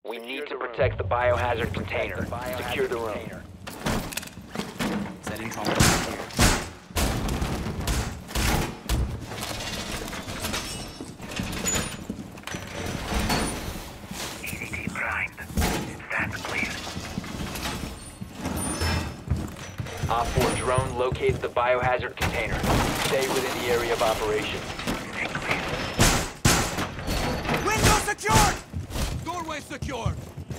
We need to protect the biohazard container. Secure the room. Setting compromise here. EDT primed. That's clear. Op 4 drone located the biohazard container. Stay within the area of operation. Stay clear. Window secured! Doorway secured!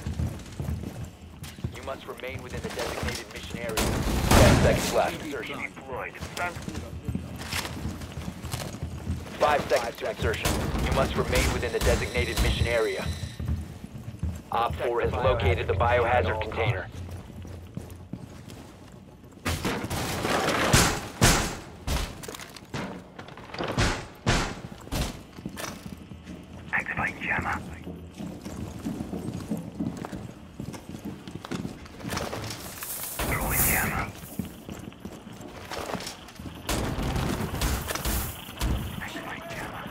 You must remain within the designated mission area. 10 seconds left. Insertion deployed. 5 seconds to insertion. You must remain within the designated mission area. Op 4 has located the biohazard container. Activate jammer. Throwing jammer. Activate jammer.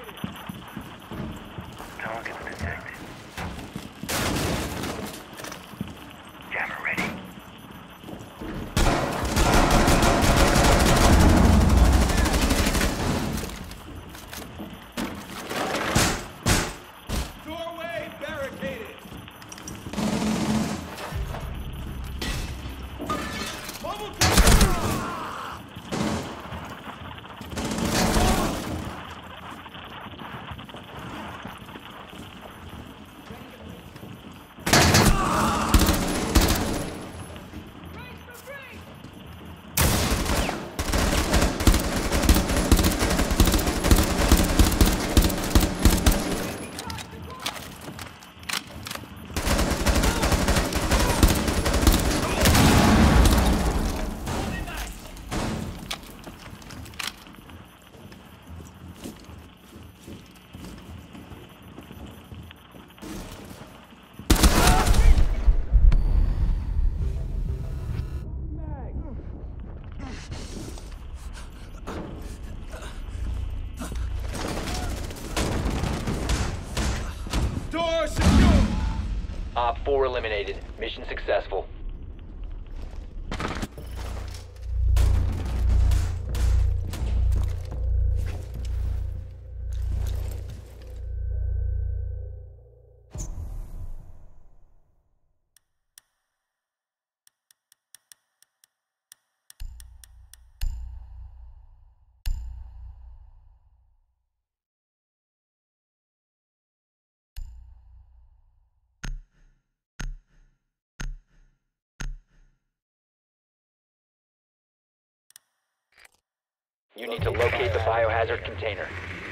Target detected. Jammer ready. Doorway barricaded! Bubble door secure! Op 4 eliminated. Mission successful. You need to locate the biohazard container.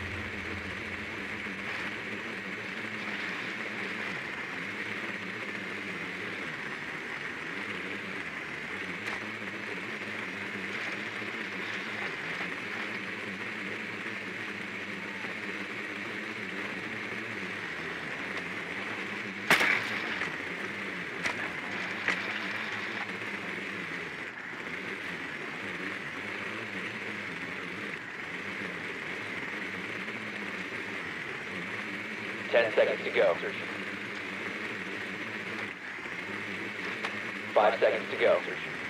Ten seconds to go. 5 seconds to go.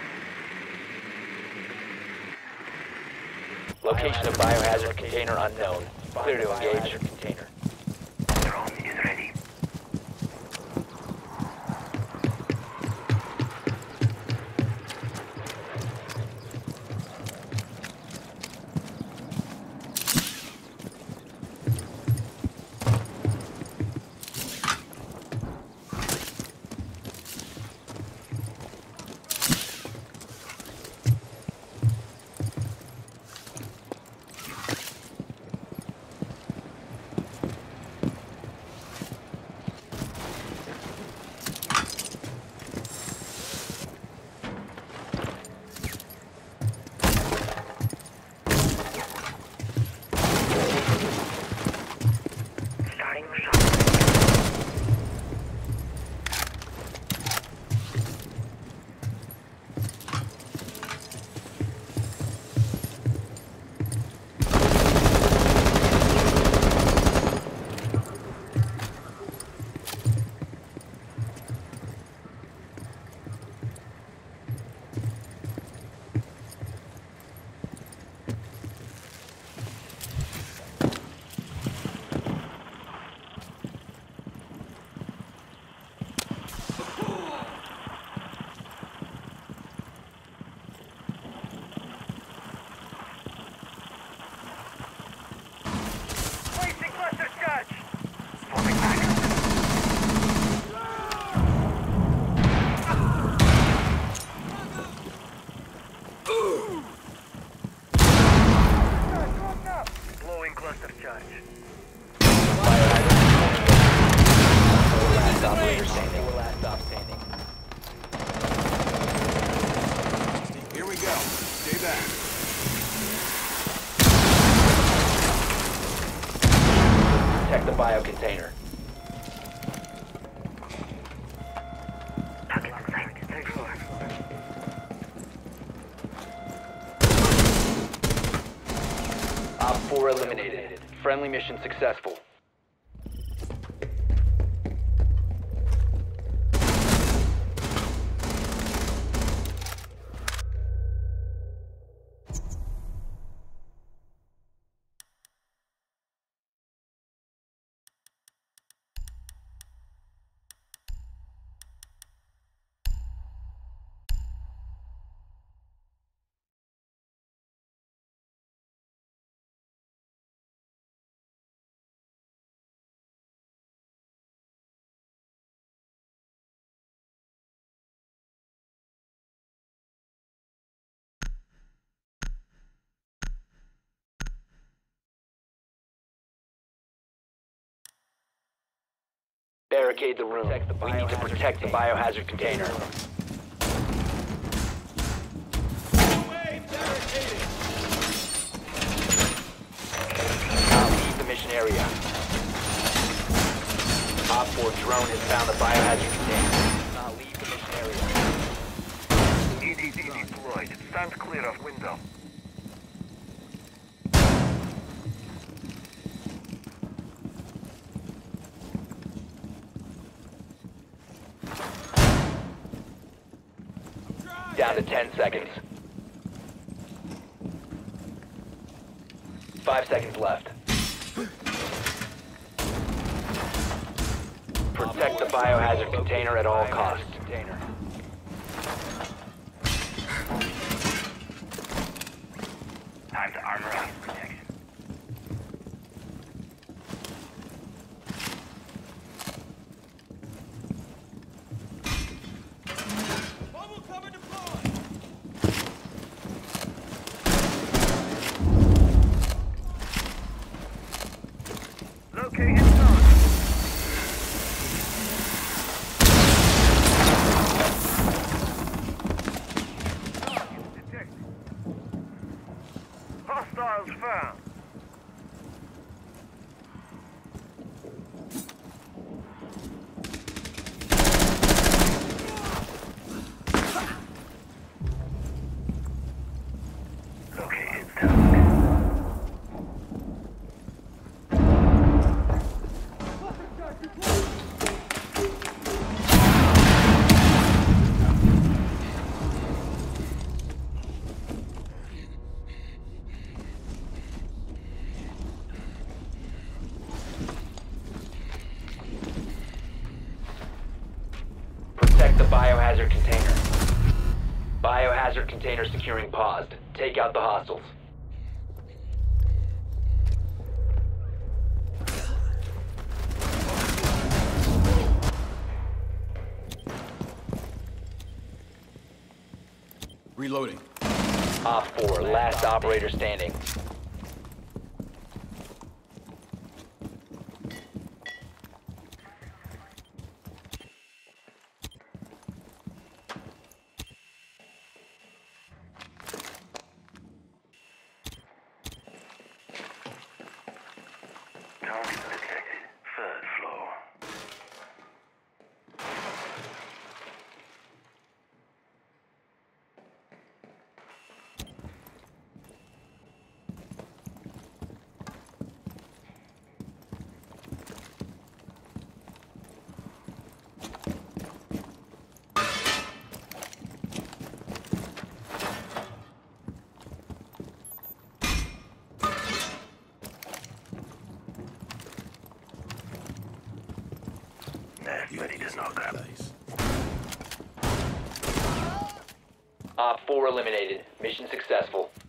Location of biohazard container unknown. Clear to engage. Container. Drone is ready. charge. Last operator standing. Last stop standing. Here we go. Stay back. Protect the bio container. Target in sight. Third floor. Op 4 eliminated. Friendly mission successful. Barricade the room. We need to protect the biohazard container. Doorway barricaded. Now leave the mission area. Op 4 drone has found the biohazard container. Now leave the mission area. EDD deployed. Stand clear of window. Down to 10 seconds. 5 seconds left. Protect the biohazard container at all costs. Time to armor up. Protection. Bubble cover deployed. Locating target. Detected. Hostiles found. Located target. Protect the biohazard container. Biohazard container securing paused. Take out the hostiles. Reloading. Op 4, last operator standing. Target detected. Third floor. Net ready to knock out. Op 4 eliminated. Mission successful.